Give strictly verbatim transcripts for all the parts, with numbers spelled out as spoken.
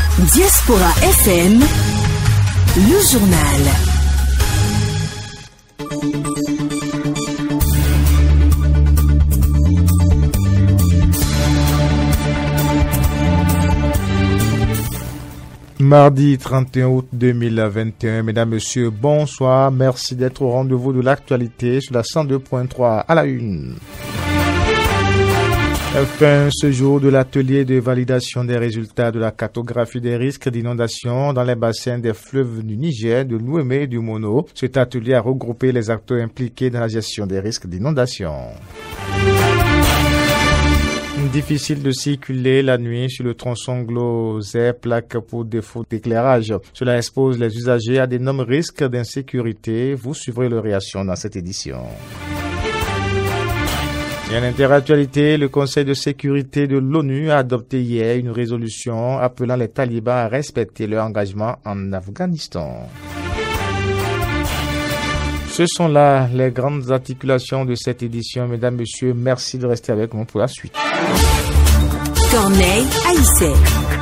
Diaspora F M, le journal. Mardi trente et un août deux mille vingt et un, mesdames, messieurs, bonsoir. Merci d'être au rendez-vous de l'actualité sur la cent deux point trois à la une. Fin ce jour de l'atelier de validation des résultats de la cartographie des risques d'inondation dans les bassins des fleuves du Niger, de l'Ouémé et du Mono. Cet atelier a regroupé les acteurs impliqués dans la gestion des risques d'inondation. Difficile de circuler la nuit sur le tronçon Glosay, plaque pour défaut d'éclairage. Cela expose les usagers à d'énormes risques d'insécurité. Vous suivrez leur réaction dans cette édition. Et en interactualité, le Conseil de sécurité de l'ONU a adopté hier une résolution appelant les talibans à respecter leur engagement en Afghanistan. Ce sont là les grandes articulations de cette édition. Mesdames, Messieurs, merci de rester avec nous pour la suite. Corneille Haïssé.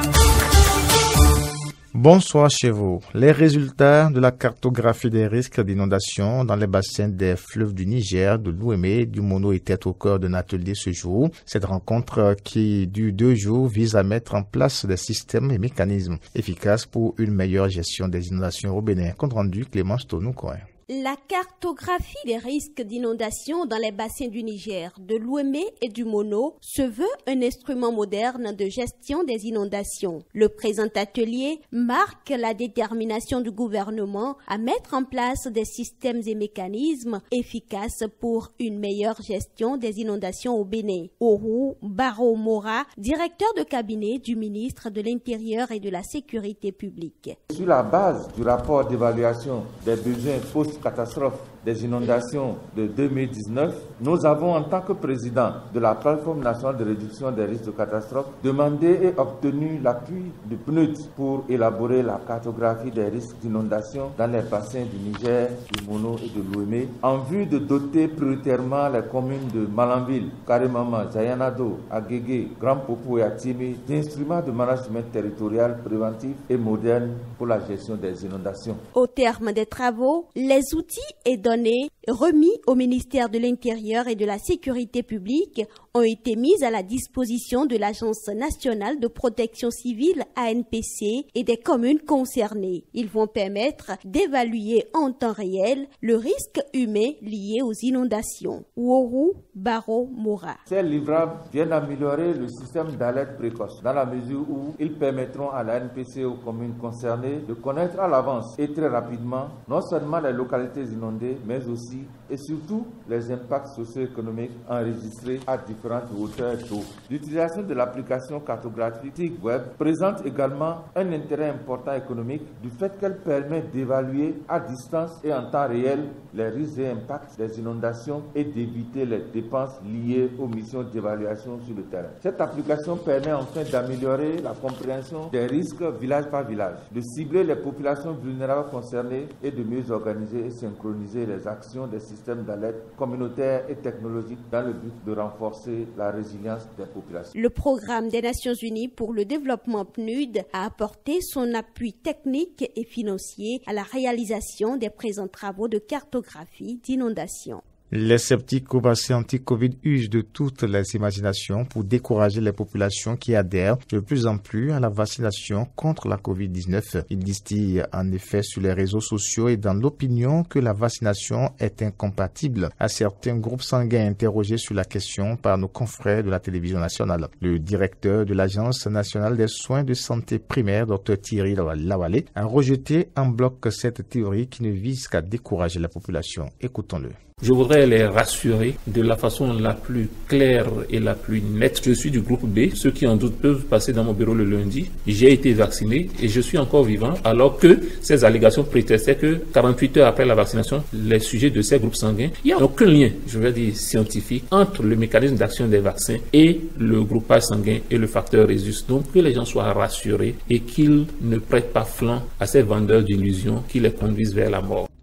Bonsoir chez vous. Les résultats de la cartographie des risques d'inondation dans les bassins des fleuves du Niger, de l'Ouémé et du Mono étaient au cœur d'un atelier ce jour. Cette rencontre qui dure deux jours vise à mettre en place des systèmes et mécanismes efficaces pour une meilleure gestion des inondations au Bénin. Compte rendu Clémence Tonou-Coin. La cartographie des risques d'inondation dans les bassins du Niger, de l'Ouémé et du Mono se veut un instrument moderne de gestion des inondations. Le présent atelier marque la détermination du gouvernement à mettre en place des systèmes et mécanismes efficaces pour une meilleure gestion des inondations au Bénin. Oru Baro-Mora, directeur de cabinet du ministre de l'Intérieur et de la Sécurité publique. Sur la base du rapport d'évaluation des besoins post catastrophe des inondations de deux mille dix-neuf, nous avons en tant que président de la plateforme nationale de réduction des risques de catastrophe demandé et obtenu l'appui du P N U D pour élaborer la cartographie des risques d'inondation dans les bassins du Niger, du Mono et de l'Ouémé en vue de doter prioritairement les communes de Malanville, Karimama, Jayanado, Agégué, Grand Popo et Atimé d'instruments de management territorial préventif et moderne pour la gestion des inondations. Au terme des travaux, les outils et données remis au ministère de l'Intérieur et de la Sécurité publique ont été mis à la disposition de l'Agence nationale de protection civile A N P C et des communes concernées. Ils vont permettre d'évaluer en temps réel le risque humain lié aux inondations. Ouourou Baro-Mora. Ces livrables viennent améliorer le système d'alerte précoce dans la mesure où ils permettront à la A N P C et aux communes concernées de connaître à l'avance et très rapidement non seulement les localités inondées mais aussi et surtout les impacts socio-économiques enregistrés à différentes hauteurs d'eau. L'utilisation de l'application cartographique web présente également un intérêt important économique du fait qu'elle permet d'évaluer à distance et en temps réel les risques et impacts des inondations et d'éviter les dépenses liées aux missions d'évaluation sur le terrain. Cette application permet enfin d'améliorer la compréhension des risques village par village, de cibler les populations vulnérables concernées et de mieux organiser et synchroniser les actions des systèmes d'alerte communautaires et technologiques dans le but de renforcer la résilience des populations. Le programme des Nations Unies pour le développement P N U D a apporté son appui technique et financier à la réalisation des présents travaux de cartographie d'inondation. Les sceptiques au vaccin anti-Covid usent de toutes les imaginations pour décourager les populations qui adhèrent de plus en plus à la vaccination contre la covid dix-neuf. Ils distillent en effet sur les réseaux sociaux et dans l'opinion que la vaccination est incompatible à certains groupes sanguins interrogés sur la question par nos confrères de la télévision nationale. Le directeur de l'Agence nationale des soins de santé primaire, Dr Thierry Lawalé, a rejeté en bloc cette théorie qui ne vise qu'à décourager la population. Écoutons-le. Je voudrais les rassurer de la façon la plus claire et la plus nette. Je suis du groupe B. Ceux qui en doutent peuvent passer dans mon bureau le lundi. J'ai été vacciné et je suis encore vivant, alors que ces allégations prétestaient que quarante-huit heures après la vaccination, les sujets de ces groupes sanguins, il n'y a aucun lien, je vais dire scientifique, entre le mécanisme d'action des vaccins et le groupage sanguin et le facteur Rhésus. Donc que les gens soient rassurés et qu'ils ne prêtent pas flanc à ces vendeurs d'illusions qui les conduisent vers la mort.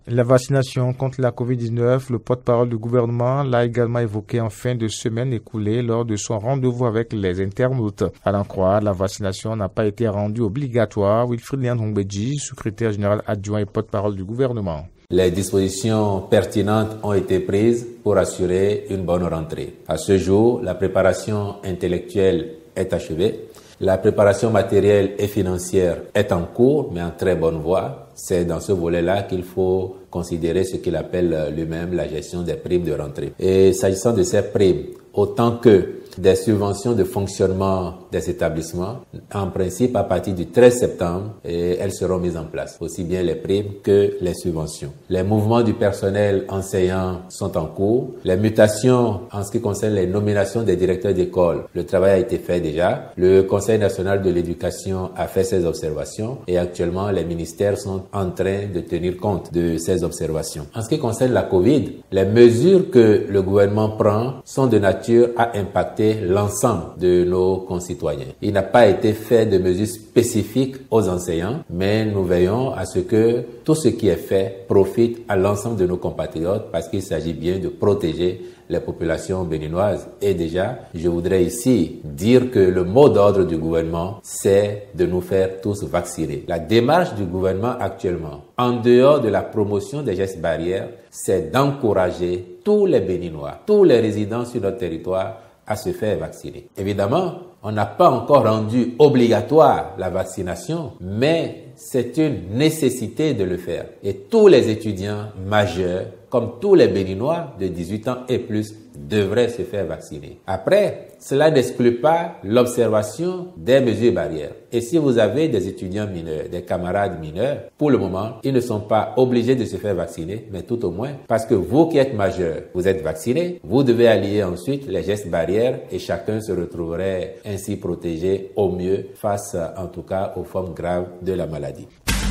La vaccination contre la covid dix-neuf, le porte-parole du gouvernement l'a également évoqué en fin de semaine écoulée lors de son rendez-vous avec les internautes. À l'en croire, la vaccination n'a pas été rendue obligatoire. Wilfried Liandongbeji, secrétaire général adjoint et porte-parole du gouvernement. Les dispositions pertinentes ont été prises pour assurer une bonne rentrée. À ce jour, la préparation intellectuelle est achevée. La préparation matérielle et financière est en cours, mais en très bonne voie. C'est dans ce volet-là qu'il faut considérer ce qu'il appelle lui-même la gestion des primes de rentrée. Et s'agissant de ces primes, autant que des subventions de fonctionnement des établissements, en principe, à partir du treize septembre, et elles seront mises en place, aussi bien les primes que les subventions. Les mouvements du personnel enseignant sont en cours. Les mutations en ce qui concerne les nominations des directeurs d'école, le travail a été fait déjà. Le Conseil national de l'éducation a fait ses observations et actuellement, les ministères sont en train de tenir compte de ces observations. En ce qui concerne la COVID, les mesures que le gouvernement prend sont de nature à impacter l'ensemble de nos concitoyens. Il n'a pas été fait de mesures spécifiques aux enseignants, mais nous veillons à ce que tout ce qui est fait profite à l'ensemble de nos compatriotes parce qu'il s'agit bien de protéger les populations béninoises. Et déjà, je voudrais ici dire que le mot d'ordre du gouvernement, c'est de nous faire tous vacciner. La démarche du gouvernement actuellement, en dehors de la promotion des gestes barrières, c'est d'encourager tous les Béninois, tous les résidents sur notre territoire à se faire vacciner. Évidemment, on n'a pas encore rendu obligatoire la vaccination, mais c'est une nécessité de le faire. Et tous les étudiants majeurs, comme tous les Béninois de dix-huit ans et plus, devraient se faire vacciner. Après, cela n'exclut pas l'observation des mesures barrières. Et si vous avez des étudiants mineurs, des camarades mineurs, pour le moment, ils ne sont pas obligés de se faire vacciner, mais tout au moins, parce que vous qui êtes majeurs, vous êtes vaccinés, vous devez allier ensuite les gestes barrières et chacun se retrouverait ainsi protégé au mieux face, en tout cas, aux formes graves de la maladie.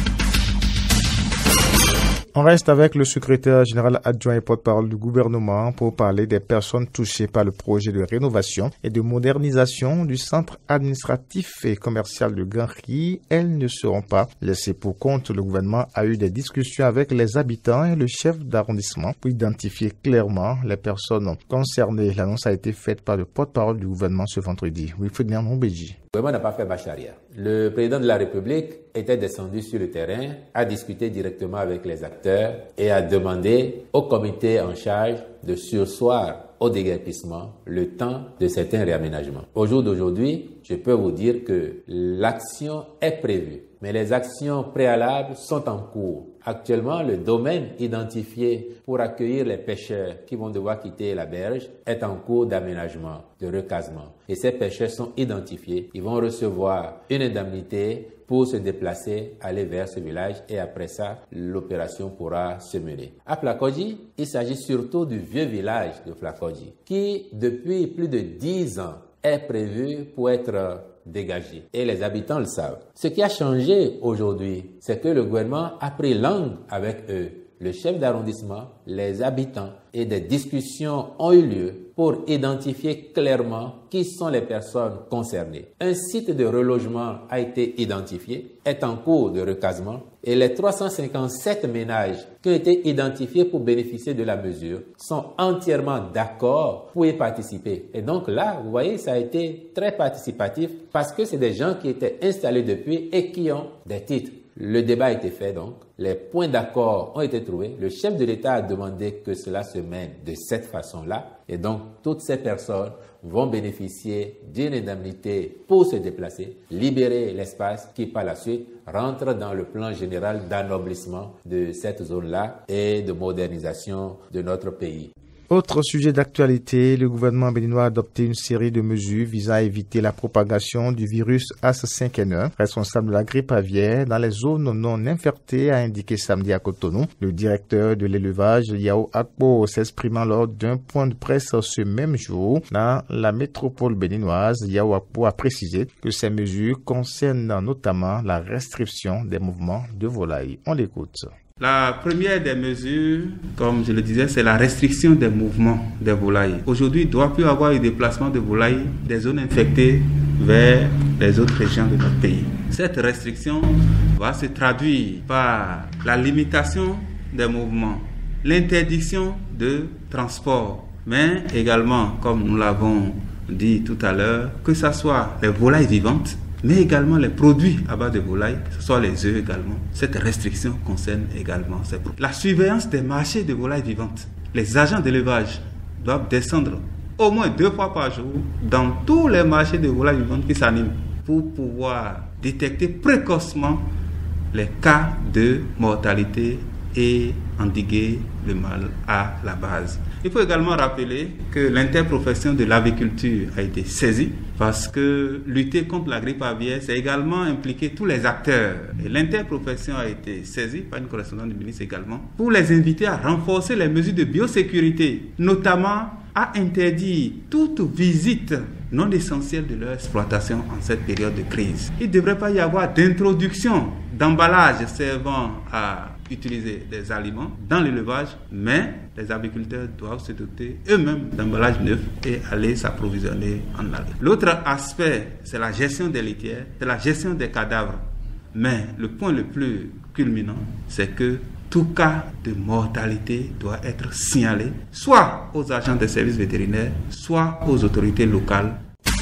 On reste avec le secrétaire général adjoint et porte-parole du gouvernement pour parler des personnes touchées par le projet de rénovation et de modernisation du centre administratif et commercial de Grand-Riz. Elles ne seront pas laissées pour compte. Le gouvernement a eu des discussions avec les habitants et le chef d'arrondissement pour identifier clairement les personnes concernées. L'annonce a été faite par le porte-parole du gouvernement ce vendredi. Wilfried Liandongbeji. Le gouvernement n'a pas fait marche arrière. Le président de la République était descendu sur le terrain, a discuté directement avec les acteurs et a demandé au comité en charge de surseoir au déguerpissement le temps de certains réaménagements. Au jour d'aujourd'hui, je peux vous dire que l'action est prévue, mais les actions préalables sont en cours. Actuellement, le domaine identifié pour accueillir les pêcheurs qui vont devoir quitter la berge est en cours d'aménagement, de recasement. Et ces pêcheurs sont identifiés. Ils vont recevoir une indemnité pour se déplacer, aller vers ce village et après ça, l'opération pourra se mener. À Flakodji, il s'agit surtout du vieux village de Flakodji qui, depuis plus de dix ans, est prévu pour être dégagé. Et les habitants le savent. Ce qui a changé aujourd'hui, c'est que le gouvernement a pris langue avec eux. Le chef d'arrondissement, les habitants et des discussions ont eu lieu pour identifier clairement qui sont les personnes concernées. Un site de relogement a été identifié, est en cours de recasement et les trois cent cinquante-sept ménages qui ont été identifiés pour bénéficier de la mesure sont entièrement d'accord pour y participer. Et donc là, vous voyez, ça a été très participatif parce que c'est des gens qui étaient installés depuis et qui ont des titres. Le débat a été fait donc, les points d'accord ont été trouvés. Le chef de l'État a demandé que cela se mène de cette façon-là. Et donc, toutes ces personnes vont bénéficier d'une indemnité pour se déplacer, libérer l'espace qui, par la suite, rentre dans le plan général d'ennoblissement de cette zone-là et de modernisation de notre pays. Autre sujet d'actualité, le gouvernement béninois a adopté une série de mesures visant à éviter la propagation du virus A C cinq N un, responsable de la grippe aviaire dans les zones non infectées, a indiqué samedi à Cotonou. Le directeur de l'élevage, Yao Akpo, s'exprimant lors d'un point de presse ce même jour dans la métropole béninoise. Yao Akpo a précisé que ces mesures concernent notamment la restriction des mouvements de volailles. On l'écoute. La première des mesures, comme je le disais, c'est la restriction des mouvements des volailles. Aujourd'hui, il ne doit plus avoir eu déplacement de volailles des zones infectées vers les autres régions de notre pays. Cette restriction va se traduire par la limitation des mouvements, l'interdiction de transport, mais également, comme nous l'avons dit tout à l'heure, que ce soit les volailles vivantes, mais également les produits à base de volailles, que ce soit les œufs également. Cette restriction concerne également ces produits. La surveillance des marchés de volailles vivantes. Les agents d'élevage doivent descendre au moins deux fois par jour dans tous les marchés de volailles vivantes qui s'animent pour pouvoir détecter précocement les cas de mortalité et endiguer le mal à la base. Il faut également rappeler que l'interprofession de l'aviculture a été saisie parce que lutter contre la grippe aviaire, c'est également impliquer tous les acteurs. Et l'interprofession a été saisie par une correspondante du ministre également pour les inviter à renforcer les mesures de biosécurité, notamment à interdire toute visite non essentielle de leur exploitation en cette période de crise. Il ne devrait pas y avoir d'introduction d'emballage servant à utiliser des aliments dans l'élevage, mais les agriculteurs doivent se doter eux-mêmes d'emballages neufs et aller s'approvisionner en algue. L'autre aspect, c'est la gestion des litières, c'est la gestion des cadavres. Mais le point le plus culminant, c'est que tout cas de mortalité doit être signalé soit aux agents des services vétérinaires, soit aux autorités locales.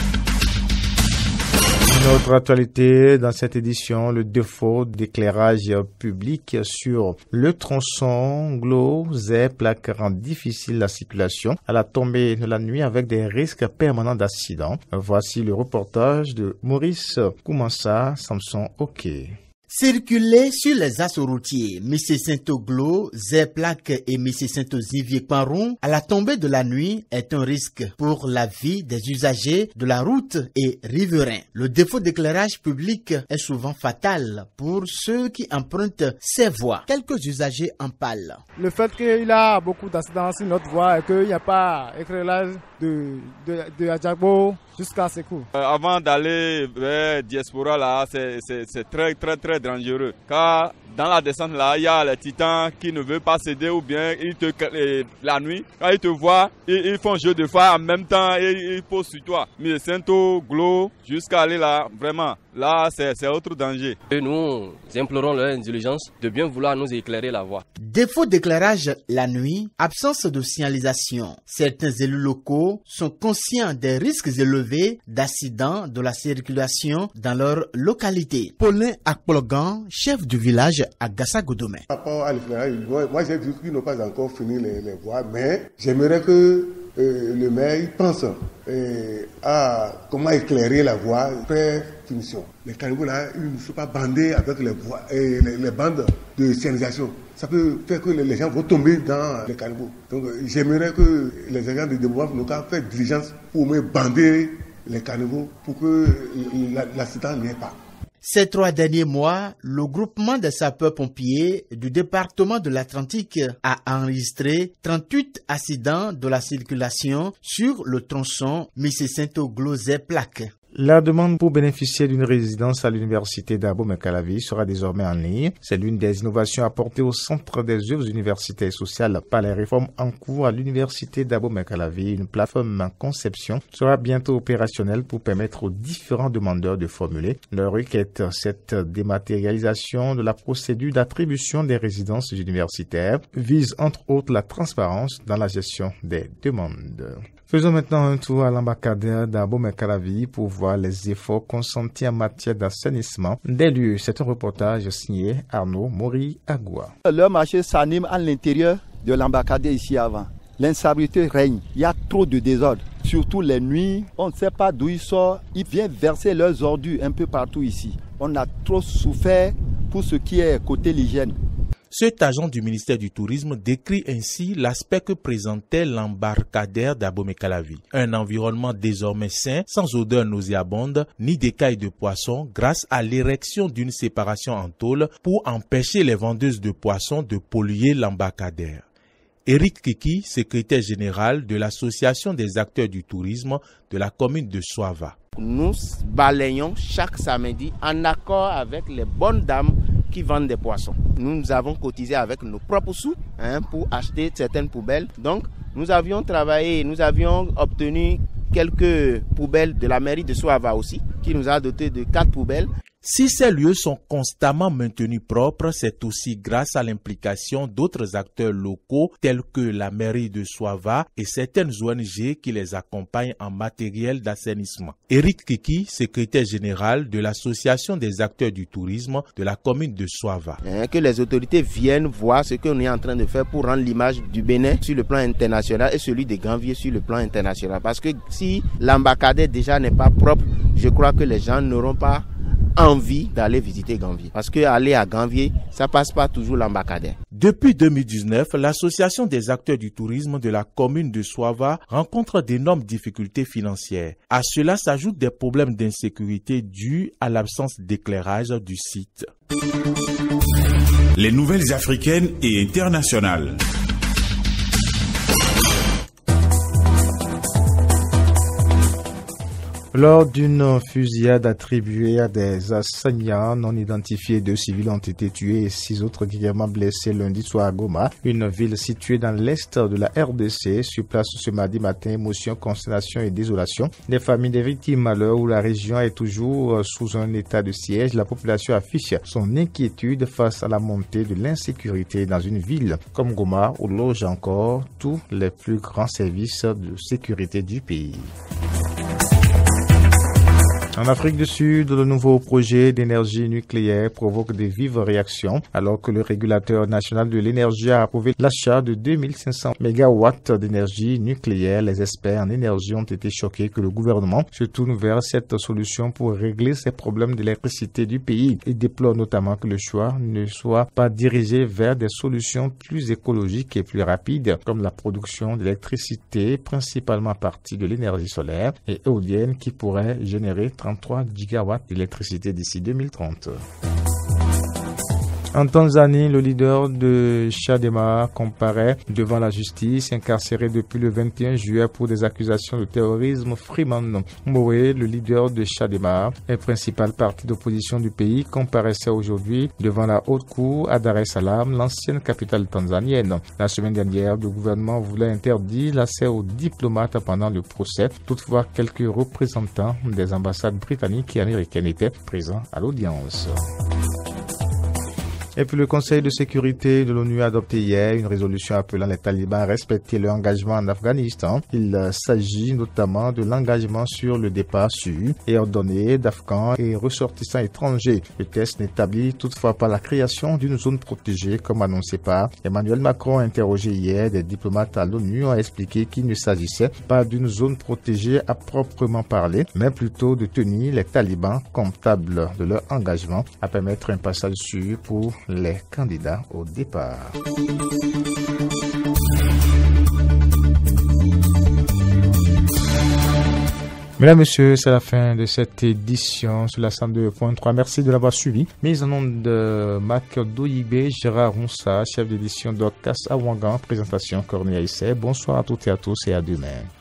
Une autre actualité dans cette édition, le défaut d'éclairage public sur le tronçon Glo-Zé-Plaque rend difficile la circulation à la tombée de la nuit avec des risques permanents d'accidents. Voici le reportage de Maurice Koumansa, Samson Oké. Circuler sur les axes routiers Missé-Saint-Oglo, Zé-Plaque et Missé-Saint-Ozivier-Paron à la tombée de la nuit est un risque pour la vie des usagers de la route et riverains. Le défaut d'éclairage public est souvent fatal pour ceux qui empruntent ces voies. Quelques usagers en parlent. Le fait qu'il y a beaucoup d'accidents sur notre voie et qu'il n'y a pas d'éclairage de, de, de Adjagbo jusqu'à Sekou. Euh, avant d'aller vers Diaspora, là, c'est, c'est, c'est très très très dangereux. Car dans la descente là, il y a les titans qui ne veulent pas céder ou bien ils te, la nuit, quand ils te voient, ils, ils font jeu de phare en même temps et ils posent sur toi. Mais Saint-O, Glo, jusqu'à aller là, vraiment, là c'est, c'est autre danger. Et nous implorons leur intelligence de bien vouloir nous éclairer la voie. Défaut d'éclairage la nuit, absence de signalisation. Certains élus locaux sont conscients des risques élevés d'accidents de la circulation dans leur localité. Paulin Akpologan, chef du village à Gassa-Godomé. Par rapport à l'éclairage, moi j'ai vu qu'ils n'ont pas encore fini les, les voies, mais j'aimerais que euh, le maire pense euh, à comment éclairer la voie après finition. Les caniveaux là, ils ne sont pas bandés avec les, voies, euh, les, les bandes de signalisation. Ça peut faire que les gens vont tomber dans les caniveaux. Donc j'aimerais que les agents de développement local fassent diligence pour me bander les caniveaux pour que l'accident n'y ait pas. Ces trois derniers mois, le groupement des sapeurs-pompiers du département de l'Atlantique a enregistré trente-huit accidents de la circulation sur le tronçon Missé-Saint-Oglo-Zé-Plaque. La demande pour bénéficier d'une résidence à l'université d'Abo-Mekalavi sera désormais en ligne. C'est l'une des innovations apportées au centre des œuvres universitaires et sociales par les réformes en cours à l'université d'Abo-Mekalavi. Une plateforme en conception sera bientôt opérationnelle pour permettre aux différents demandeurs de formuler leur requête. Cette dématérialisation de la procédure d'attribution des résidences universitaires vise entre autres la transparence dans la gestion des demandes. Faisons maintenant un tour à l'embarcadère d'Abo-Mekalavi pour voir les efforts consentis en matière d'assainissement des lieux. C'est un reportage signé Arnaud Mori-Agua. Le marché s'anime à l'intérieur de l'embarcadère ici avant. L'insalubrité règne, il y a trop de désordre. Surtout les nuits, on ne sait pas d'où ils sortent. Ils viennent verser leurs ordures un peu partout ici. On a trop souffert pour ce qui est côté l'hygiène. Cet agent du ministère du Tourisme décrit ainsi l'aspect que présentait l'embarcadère d'Abo-Mekalavi. Un environnement désormais sain, sans odeur nauséabonde, ni d'écailles de poissons, grâce à l'érection d'une séparation en tôle pour empêcher les vendeuses de poissons de polluer l'embarcadère. Éric Kiki, secrétaire général de l'Association des acteurs du tourisme de la commune de Soava. Nous balayons chaque samedi en accord avec les bonnes dames qui vendent des poissons. Nous avons cotisé avec nos propres sous hein, pour acheter certaines poubelles. Donc, nous avions travaillé, nous avions obtenu quelques poubelles de la mairie de Soava aussi, qui nous a doté de quatre poubelles. Si ces lieux sont constamment maintenus propres, c'est aussi grâce à l'implication d'autres acteurs locaux tels que la mairie de Soava et certaines O N G qui les accompagnent en matériel d'assainissement. Eric Kiki, secrétaire général de l'association des acteurs du tourisme de la commune de Soava. Que les autorités viennent voir ce qu'on est en train de faire pour rendre l'image du Bénin sur le plan international et celui des Gambier sur le plan international. Parce que si l'embarcadère déjà n'est pas propre, je crois que les gens n'auront pas envie d'aller visiter Gambier. Parce que aller à Gambier, ça passe pas toujours l'embarcadère. Depuis deux mille dix-neuf, l'association des acteurs du tourisme de la commune de Soava rencontre d'énormes difficultés financières. À cela s'ajoutent des problèmes d'insécurité dus à l'absence d'éclairage du site. Les nouvelles africaines et internationales. Lors d'une fusillade attribuée à des assaillants non identifiés, deux civils ont été tués et six autres grièvement blessés lundi soir à Goma, une ville située dans l'est de la R D C. Sur place ce mardi matin, émotion, consternation et désolation. Les familles des victimes, à l'heure où la région est toujours sous un état de siège, la population affiche son inquiétude face à la montée de l'insécurité dans une ville comme Goma, où logent encore tous les plus grands services de sécurité du pays. En Afrique du Sud, le nouveau projet d'énergie nucléaire provoque des vives réactions alors que le régulateur national de l'énergie a approuvé l'achat de deux mille cinq cents mégawatts d'énergie nucléaire. Les experts en énergie ont été choqués que le gouvernement se tourne vers cette solution pour régler ces problèmes d'électricité du pays. Ils déplorent notamment que le choix ne soit pas dirigé vers des solutions plus écologiques et plus rapides comme la production d'électricité principalement à partir de l'énergie solaire et éolienne qui pourrait générer trente-trois gigawatts d'électricité d'ici deux mille trente. En Tanzanie, le leader de Chadema comparaît devant la justice, incarcéré depuis le vingt et un juillet pour des accusations de terrorisme. Freeman Mbowe, le leader de Chadema, et principal parti d'opposition du pays, comparaissait aujourd'hui devant la haute cour à Dar es Salaam, l'ancienne capitale tanzanienne. La semaine dernière, le gouvernement voulait interdire l'accès aux diplomates pendant le procès. Toutefois, quelques représentants des ambassades britanniques et américaines étaient présents à l'audience. Et puis le Conseil de sécurité de l'ONU a adopté hier une résolution appelant les talibans à respecter leur engagement en Afghanistan. Il s'agit notamment de l'engagement sur le départ sûr et ordonné d'Afghans et ressortissants étrangers. Le texte n'établit toutefois pas la création d'une zone protégée comme annoncé par Emmanuel Macron. Interrogé hier, des diplomates à l'ONU ont expliqué qu'il ne s'agissait pas d'une zone protégée à proprement parler, mais plutôt de tenir les talibans comptables de leur engagement à permettre un passage sûr pour les candidats au départ. Mesdames, Messieurs, c'est la fin de cette édition sur la cent deux point trois. Merci de l'avoir suivi. Mise en nom de Mac Doyibé, Gérard Ronsa, chef d'édition d'Ocas Awangan, présentation Corneille Aissé. Bonsoir à toutes et à tous et à demain.